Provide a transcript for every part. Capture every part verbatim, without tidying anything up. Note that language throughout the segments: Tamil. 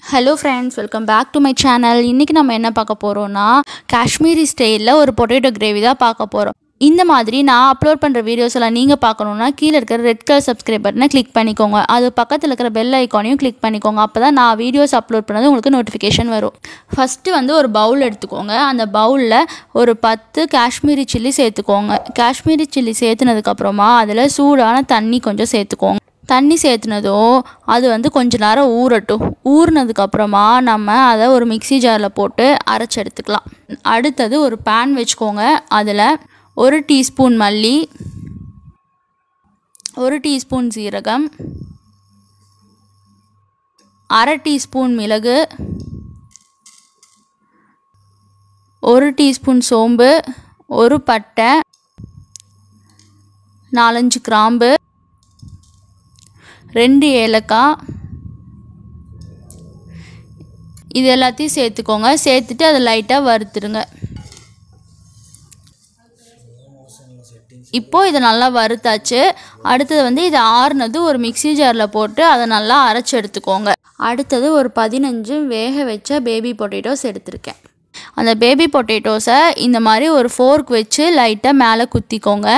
Hello friends, welcome back to my channel. இன்னைக்கு நம்ம என்ன பார்க்க போறோம்னா காஷ்மீரி ஸ்டைல்ல ஒரு பொட்டேட்டோ கிரேவி தான் பார்க்க போறோம். இந்த மாதிரி நான் அப்லோட் பண்ற வீடியோஸ் எல்லாம் நீங்க பார்க்கணும்னா கீழ இருக்கிற ரெட் கலர் சப்ஸ்கிரைப் பட்டனை கிளிக் பண்ணிக்கோங்க. அது பக்கத்துல இருக்கிற பெல் ஐகானையும் கிளிக் பண்ணிக்கோங்க. அப்பதான் நான் வீடியோஸ் அப்லோட் பண்ணது உங்களுக்கு நோட்டிஃபிகேஷன் வரும். ஃபர்ஸ்ட் வந்து ஒரு பவுல் எடுத்துக்கோங்க. அந்த பவுல்ல ஒரு பத்து காஷ்மீரி சில்லி சேர்த்துக்கோங்க. காஷ்மீரி சில்லி சேர்த்துனதுக்கு அப்புறமா அதுல சூடான தண்ணி கொஞ்சம் சேர்த்துக்கோங்க. தண்ணி சேர்த்துனதும் அது வந்து கொஞ்ச நேரம் ஊறட்டும். ஊறினதுக்கப்புறமா நம்ம அதை ஒரு மிக்சி ஜாரில் போட்டு அரைச்சி எடுத்துக்கலாம். அடுத்தது ஒரு பேன் வச்சுக்கோங்க. அதில் ஒரு டீஸ்பூன் மல்லி, ஒரு டீஸ்பூன் சீரகம், அரை டீஸ்பூன் மிளகு, ஒரு டீஸ்பூன் சோம்பு, ஒரு பட்டை, நாலஞ்சு கிராம்பு, ரெண்டு ஏலக்காய், இது எல்லாத்தையும் சேர்த்துக்கோங்க. சேர்த்துட்டு அதை லைட்டாக வறுத்துடுங்க. இப்போ இதை நல்லா வறுத்தாச்சு. அடுத்தது வந்து இதை ஆறுனது ஒரு மிக்சி ஜாரில் போட்டு அதை நல்லா அரைச்சி எடுத்துக்கோங்க. அடுத்தது ஒரு பதினஞ்சு வேக வச்ச பேபி பொட்டேட்டோஸ் எடுத்திருக்கேன். அந்த பேபி பொட்டேட்டோஸை இந்த மாதிரி ஒரு ஃபோர்க் வச்சு லைட்டாக மேலே குத்திக்கோங்க.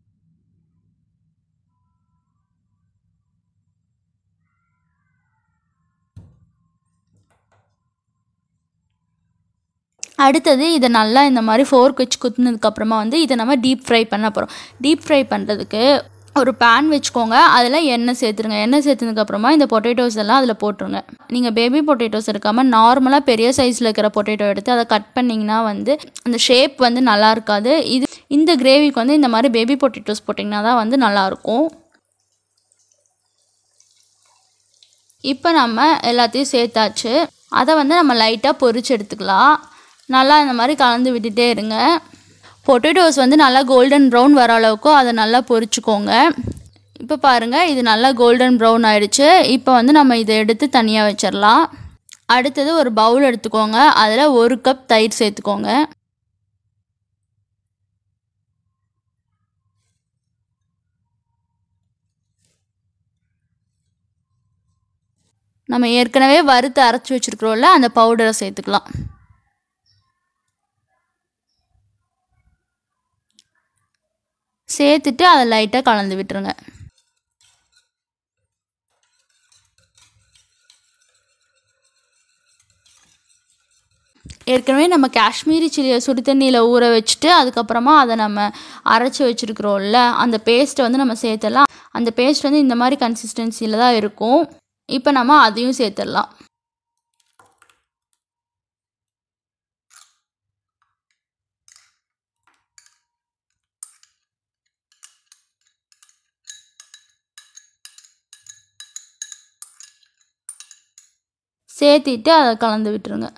அடுத்தது இதை நல்லா இந்த மாதிரி ஃபோர்க் வச்சு குத்துனதுக்கப்புறமா வந்து இதை நம்ம டீப் ஃப்ரை பண்ண போகிறோம். டீப் ஃப்ரை பண்ணுறதுக்கு ஒரு பேன் வச்சுக்கோங்க. அதில் எண்ணெய் சேர்த்துருங்க. எண்ணெய் சேர்த்துனதுக்கப்புறமா இந்த பொட்டேட்டோஸ் எல்லாம் அதில் போட்டுருங்க. நீங்கள் பேபி பொட்டேட்டோஸ் எடுக்காமல் நார்மலாக பெரிய சைஸில் இருக்கிற பொட்டேட்டோ எடுத்து அதை கட் பண்ணிங்கன்னா வந்து அந்த ஷேப் வந்து நல்லா இருக்காது. இது இந்த கிரேவிக்கு வந்து இந்த மாதிரி பேபி பொட்டேட்டோஸ் போட்டிங்கன்னா தான் வந்து நல்லாயிருக்கும். இப்போ நம்ம எல்லாத்தையும் சேர்த்தாச்சு. அதை வந்து நம்ம லைட்டாக பொரிச்சு எடுத்துக்கலாம். நல்லா இந்த மாதிரி கலந்து விட்டுட்டே இருங்க. பொட்டேட்டோஸ் வந்து நல்லா கோல்டன் ப்ரௌன் வர அளவுக்கு அதை நல்லா பொரிச்சுக்கோங்க. இப்போ பாருங்கள், இது நல்லா கோல்டன் ப்ரௌன் ஆயிடுச்சு. இப்போ வந்து நம்ம இதை எடுத்து தனியாக வச்சிடலாம். அடுத்தது ஒரு பவுல் எடுத்துக்கோங்க. அதில் ஒரு கப் தயிர் சேர்த்துக்கோங்க. நம்ம ஏற்கனவே வறுத்து அரைச்சி வச்சுருக்கிறோம்ல, அந்த பவுடரை சேர்த்துக்கலாம். சேர்த்துட்டு அதை லைட்டாக கலந்து விட்டுருங்க. ஏற்கனவே நம்ம காஷ்மீரி சில்லியை சுடு தண்ணியில் ஊற வச்சுட்டு அதுக்கப்புறமா அதை நம்ம அரைச்சி வச்சுருக்கிறோம்ல, அந்த பேஸ்ட்டை வந்து நம்ம சேர்த்துடலாம். அந்த பேஸ்ட் வந்து இந்த மாதிரி கன்சிஸ்டன்சியில் தான் இருக்கும். இப்போ நம்ம அதையும் சேர்த்துடலாம். சேர்த்திட்டு அதை கலந்து விட்டுருங்க.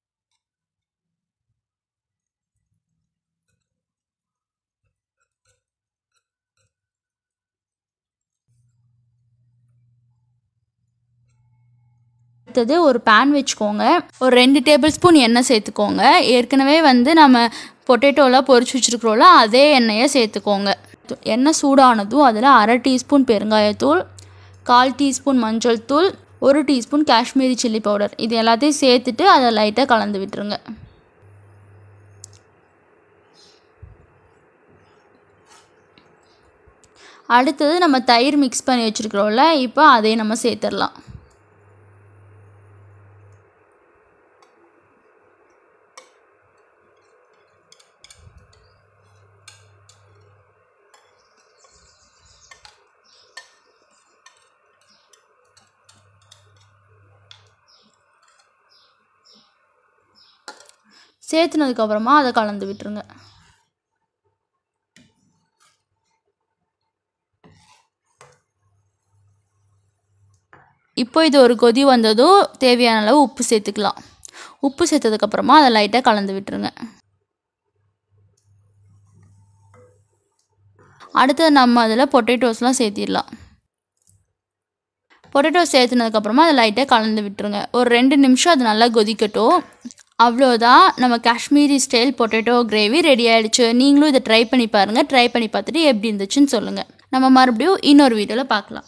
அடுத்தது ஒரு பேன் வச்சுக்கோங்க. ஒரு ரெண்டு டேபிள் ஸ்பூன் எண்ணெய் சேர்த்துக்கோங்க. ஏற்கனவே வந்து நம்ம பொட்டேட்டோலாம் பொரிச்சு வச்சுருக்கிறோம்ல, அதே எண்ணெயை சேர்த்துக்கோங்க. எண்ணெய் சூடானதும் அதில் அரை டீஸ்பூன் பெருங்காயத்தூள், கால் டீஸ்பூன் மஞ்சள் தூள், ஒரு டீஸ்பூன் காஷ்மீரி சில்லி பவுடர், இது எல்லாத்தையும் சேர்த்துட்டு அதை லைட்டாக கலந்து விட்டுருங்க. அடுத்தது நம்ம தயிர் மிக்ஸ் பண்ணி வச்சுருக்கிறோம்ல, இப்போ அதையும் நம்ம சேர்த்துடலாம். சேர்த்துனதுக்கப்புறமா அதை கலந்து விட்டுருங்க. இப்போ இது ஒரு கொதி வந்ததும் தேவையான அளவு உப்பு சேர்த்துக்கலாம். உப்பு சேர்த்ததுக்கப்புறமா அதை லைட்டாக கலந்து விட்டுருங்க. அடுத்தது நம்ம அதில் பொட்டேட்டோஸ்லாம் சேர்த்திடலாம். பொட்டேட்டோஸ் சேர்த்துனதுக்கப்புறமா அதை லைட்டாக கலந்து விட்டுருங்க. ஒரு ரெண்டு நிமிஷம் அது நல்லா கொதிக்கட்டும். அவ்வளோதான், நம்ம Kashmiri style potato gravy ready ஆகிடுச்சு. நீங்களும் இதை ட்ரை பண்ணி பாருங்கள். ட்ரை பண்ணி பார்த்துட்டு எப்படி இருந்துச்சுன்னு சொல்லுங்கள். நம்ம மறுபடியும் இன்னொரு வீடியோவில் பார்க்கலாம்.